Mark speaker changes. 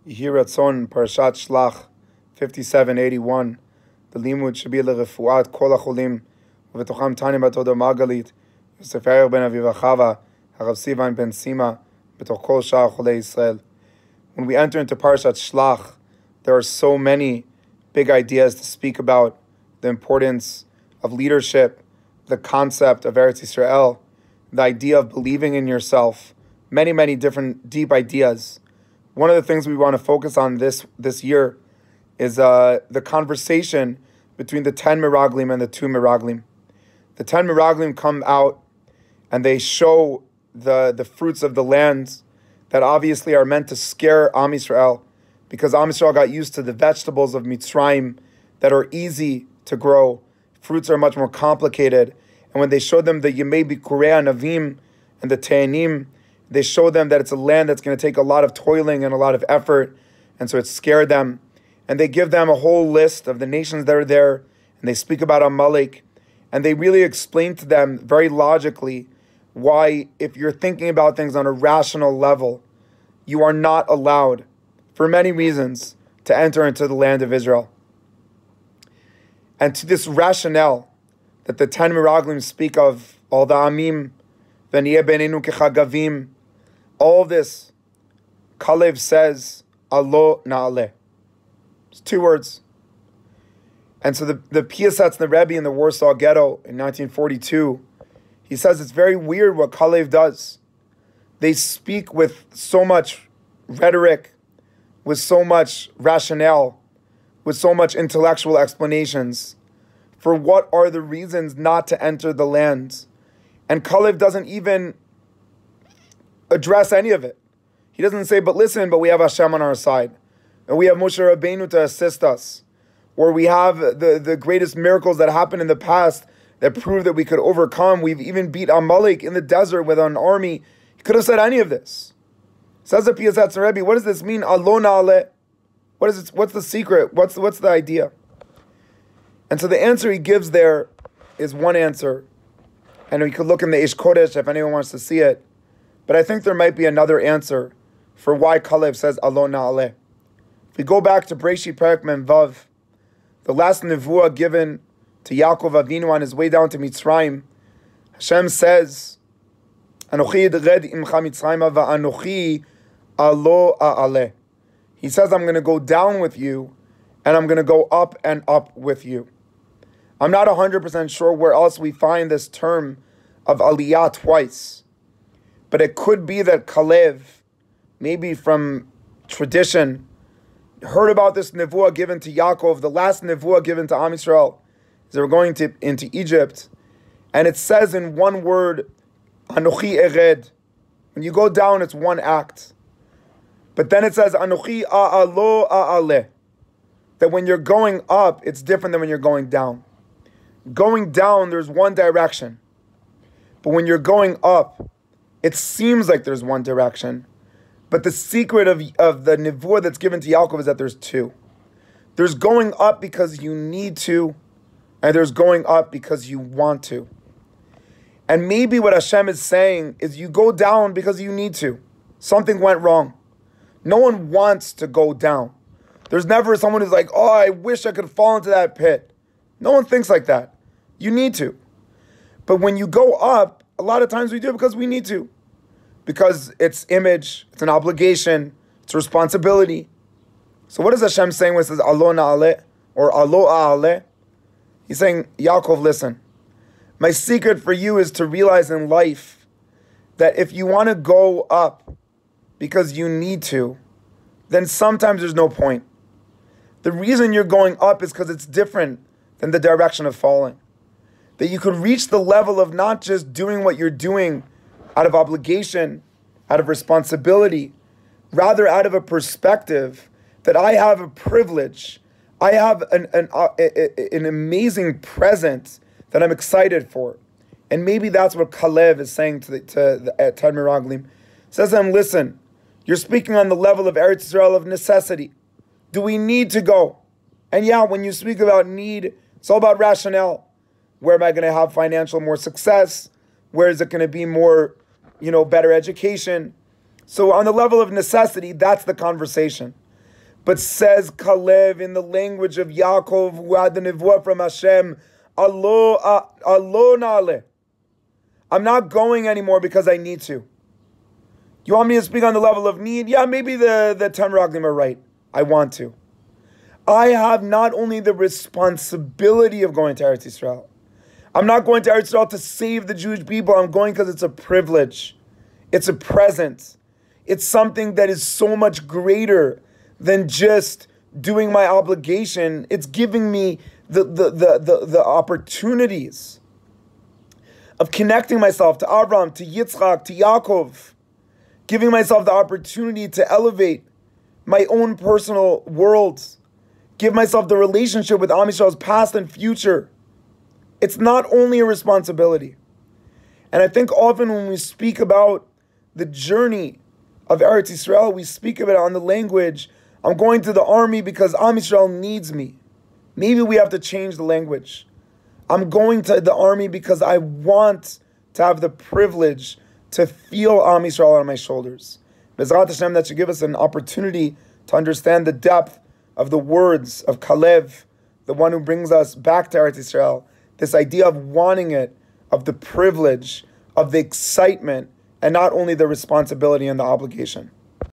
Speaker 1: Yihiratzon Parashat Shlach 5781. The limud should be lerefuat kol hacholim ובתוכם תניא בת הודו מרגלית, יוסף יאיר בן אביב החווה, הרב סיוון ben Sima, בתוך כל שאר חולי ישראל. When we enter into Parashat Shlach, there are so many big ideas to speak about: the importance of leadership, the concept of Eretz Yisrael, the idea of believing in yourself, many different deep ideas. One of the things we want to focus on this year is the conversation between the 10 Miraglim and the 2 Miraglim. The 10 Miraglim come out and they show the fruits of the lands that obviously are meant to scare Am Yisrael, because Am Yisrael got used to the vegetables of Mitzrayim that are easy to grow. Fruits are much more complicated. And when they showed them the Yemei Bikurei Anavim and the Te'anim, they showed them that it's a land that's going to take a lot of toiling and a lot of effort, and so it scared them. And they give them a whole list of the nations that are there, and they speak about Amalek, and they really explain to them very logically why, if you're thinking about things on a rational level, you are not allowed, for many reasons, to enter into the land of Israel. And to this rationale that the 10 Miraglim speak of, all the Amim, V'niyeh beinenu kechagavim, all of this, Kalev says, Alo na'aleh. It's 2 words. And so the Piasatz, the Rebbe in the Warsaw Ghetto in 1942, he says it's very weird what Kalev does. They speak with so much rhetoric, with so much rationale, with so much intellectual explanations for what are the reasons not to enter the land. And Kalev doesn't even address any of it. He doesn't say, but listen, but we have Hashem on our side, and we have Moshe Rabbeinu to assist us, or we have the greatest miracles that happened in the past that prove that we could overcome. We've even beat Amalek in the desert with an army. He could have said any of this. Says the Piasatz Rebbe, what does this mean? Alo na'aleh. What is it? What's the secret? What's the idea? And so the answer he gives there is one answer. And we could look in the Ish Kodesh if anyone wants to see it. But I think there might be another answer for why Kalev says Alo na'aleh. If we go back to Breshit Perek Mem Vav, the last nevuah given to Yaakov Avinu on his way down to Mitzrayim, Hashem says, Anochi edred imcha Mitzrayim va'anochi alo a'aleh. He says, I'm going to go down with you, and I'm going to go up and up with you. I'm not 100% sure where else we find this term of aliyah twice. But it could be that Kalev, maybe from tradition, heard about this nevuah given to Yaakov, the last nevuah given to Am Yisrael, as they were going into Egypt. And it says in one word, Anochi ered. When you go down, it's one act. But then it says, Anochi a'alo a'aleh. That when you're going up, it's different than when you're going down. Going down, there's one direction. But when you're going up, it seems like there's one direction. But the secret of the nevuah that's given to Yaakov is that there's 2. There's going up because you need to, and there's going up because you want to. And maybe what Hashem is saying is you go down because you need to. Something went wrong. No one wants to go down. There's never someone who's like, oh, I wish I could fall into that pit. No one thinks like that. You need to. But when you go up, a lot of times we do it because we need to. Because it's image, it's an obligation, it's a responsibility. So what is Hashem saying when it says, Alo na'aleh, or Alo a'aleh? He's saying, Yaakov, listen. My secret for you is to realize in life that if you want to go up because you need to, then sometimes there's no point. The reason you're going up is because it's different than the direction of falling. That you could reach the level of not just doing what you're doing out of obligation, out of responsibility, rather out of a perspective that I have a privilege, I have an amazing present that I'm excited for. And maybe that's what Kalev is saying to the 10 Miraglim. Says to them, listen, you're speaking on the level of Eretz Yisrael of necessity. Do we need to go? And yeah, when you speak about need, it's all about rationale. Where am I going to have financial more success? Where is it going to be more, better education? So on the level of necessity, that's the conversation. But says Kalev in the language of Yaakov, who had the nevuah from Hashem, Alo na'aleh. I'm not going anymore because I need to. You want me to speak on the level of need? Yeah, maybe the Tamraglim are right. I want to. I have not only the responsibility of going to Eretz Yisrael. I'm not going to Eretz Yisrael to save the Jewish people. I'm going because it's a privilege. It's a present. It's something that is so much greater than just doing my obligation. It's giving me the opportunities of connecting myself to Abraham, to Yitzchak, to Yaakov, giving myself the opportunity to elevate my own personal worlds, give myself the relationship with Am Yisrael's past and future. It's not only a responsibility. And I think often when we speak about the journey of Eretz Yisrael, we speak of it on the language, I'm going to the army because Am Yisrael needs me. Maybe we have to change the language. I'm going to the army because I want to have the privilege to feel Am Yisrael on my shoulders. Bezrat Hashem, that should give us an opportunity to understand the depth of the words of Kalev, the one who brings us back to Eretz Yisrael. This idea of wanting it, of the privilege, of the excitement, and not only the responsibility and the obligation.